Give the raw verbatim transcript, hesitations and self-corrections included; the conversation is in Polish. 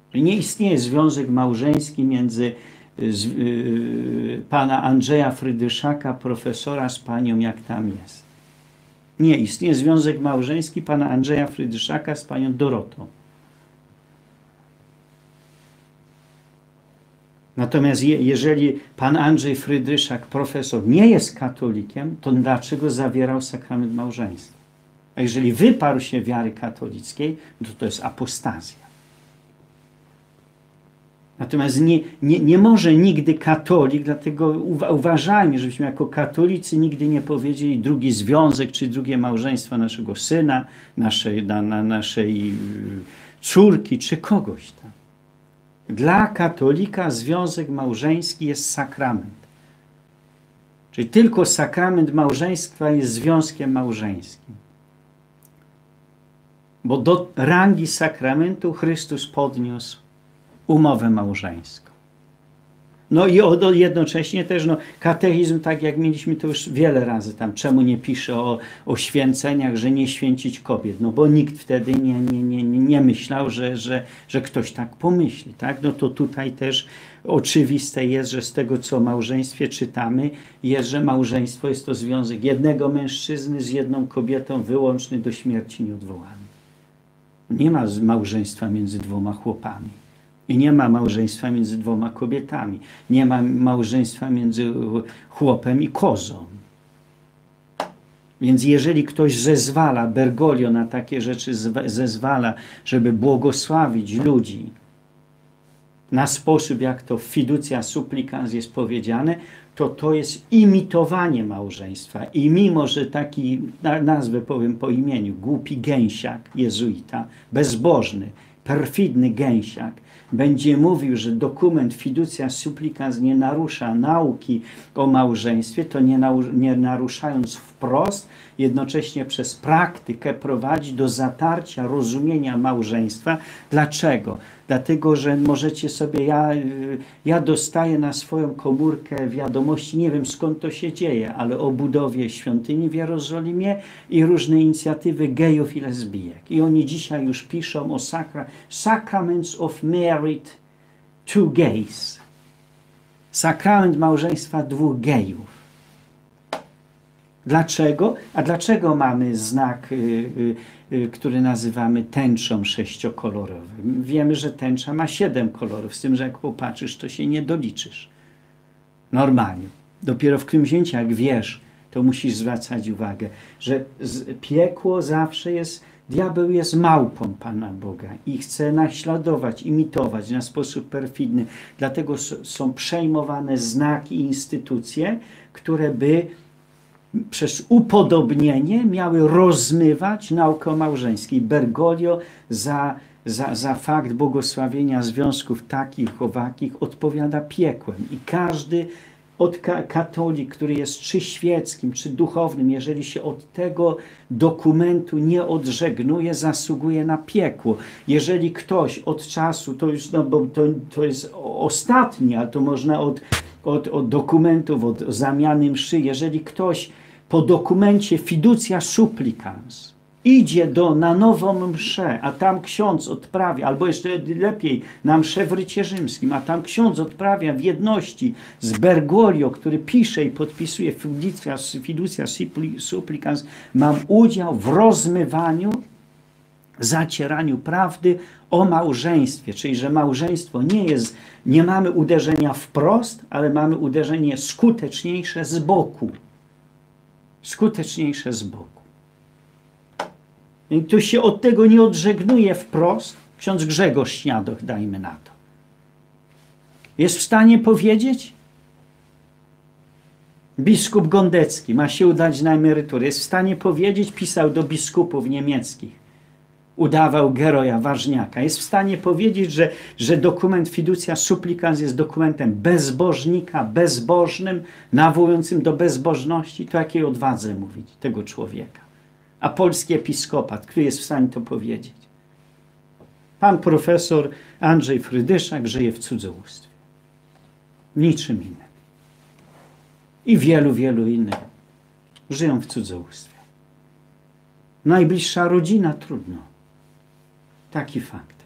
Nie istnieje związek małżeński między z, yy, pana Andrzeja Frydyszaka, profesora, z panią, jak tam jest. Nie, istnieje związek małżeński pana Andrzeja Frydyszaka z panią Dorotą. Natomiast je, jeżeli pan Andrzej Frydyszak, profesor, nie jest katolikiem, to dlaczego zawierał sakrament małżeństwa? A jeżeli wyparł się wiary katolickiej, to to jest apostazja. Natomiast nie, nie, nie może nigdy katolik, dlatego uwa uważajmy, żebyśmy jako katolicy nigdy nie powiedzieli drugi związek, czy drugie małżeństwo naszego syna, naszej, na, na naszej córki, czy kogoś tam. Dla katolika związek małżeński jest sakrament. Czyli tylko sakrament małżeństwa jest związkiem małżeńskim. Bo do rangi sakramentu Chrystus podniósł umowę małżeńską. No i od, jednocześnie też no, katechizm, tak jak mieliśmy to już wiele razy tam, czemu nie pisze o, o święceniach, że nie święcić kobiet? No bo nikt wtedy nie, nie, nie, nie myślał, że, że, że ktoś tak pomyśli. Tak? No to tutaj też oczywiste jest, że z tego, co o małżeństwie czytamy, jest, że małżeństwo jest to związek jednego mężczyzny z jedną kobietą, wyłączny do śmierci nieodwołany. Nie ma małżeństwa między dwoma chłopami. I nie ma małżeństwa między dwoma kobietami. Nie ma małżeństwa między chłopem i kozą. Więc jeżeli ktoś zezwala, Bergoglio na takie rzeczy zezwala, żeby błogosławić ludzi na sposób, jak to w fiducia supplicans jest powiedziane, to to jest imitowanie małżeństwa. I mimo, że taki, nazwę powiem po imieniu, głupi gęsiak, jezuita, bezbożny, perfidny gęsiak, będzie mówił, że dokument fiducia supplicans nie narusza nauki o małżeństwie, to nie, nie naruszając wprost, jednocześnie przez praktykę prowadzi do zatarcia rozumienia małżeństwa. Dlaczego? Dlatego, że możecie sobie, ja, ja dostaję na swoją komórkę wiadomości, nie wiem skąd to się dzieje, ale o budowie świątyni w Jerozolimie i różne inicjatywy gejów i lesbijek. I oni dzisiaj już piszą o sakra, Sacraments of Marriage to Gays. Sakrament małżeństwa dwóch gejów. Dlaczego? A dlaczego mamy znak, y, y, y, który nazywamy tęczą sześciokolorowym? Wiemy, że tęcza ma siedem kolorów, z tym, że jak popatrzysz, to się nie doliczysz. Normalnie. Dopiero w którymś jak wiesz, to musisz zwracać uwagę, że piekło zawsze jest, diabeł jest małpą Pana Boga i chce naśladować, imitować na sposób perfidny. Dlatego są przejmowane znaki i instytucje, które by przez upodobnienie miały rozmywać naukę małżeńską. Bergoglio za, za, za fakt błogosławienia związków takich, owakich odpowiada piekłem. I każdy od ka katolik, który jest czy świeckim, czy duchownym, jeżeli się od tego dokumentu nie odżegnuje, zasługuje na piekło. Jeżeli ktoś od czasu, to już no, bo to, to jest ostatni, ale to można od Od, od dokumentów, od zamiany mszy, jeżeli ktoś po dokumencie fiducia supplicans idzie do, na nową mszę, a tam ksiądz odprawia, albo jeszcze lepiej, na mszę w rycie rzymskim, a tam ksiądz odprawia w jedności z Bergoglio, który pisze i podpisuje fiducia, fiducia supplicans, mam udział w rozmywaniu, zacieraniu prawdy o małżeństwie, czyli że małżeństwo nie jest, nie mamy uderzenia wprost, ale mamy uderzenie skuteczniejsze z boku. Skuteczniejsze z boku. I tu się od tego nie odżegnuje wprost. Ksiądz Grzegorz Śniadoch, dajmy na to. Jest w stanie powiedzieć? Biskup Gondecki ma się udać na emeryturę. Jest w stanie powiedzieć, pisał do biskupów niemieckich. Udawał geroja, ważniaka. Jest w stanie powiedzieć, że, że dokument fiducia supplicans jest dokumentem bezbożnika, bezbożnym, nawołującym do bezbożności. To jakiej odwadze mówić tego człowieka. A polski episkopat, który jest w stanie to powiedzieć? Pan profesor Andrzej Frydyszak żyje w cudzołóstwie. Niczym innym. I wielu, wielu innych żyją w cudzołóstwie. Najbliższa rodzina trudno. Taki fakt.